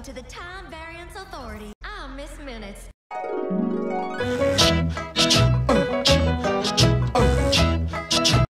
Welcome to the Time Variance Authority. I'm Miss Minutes.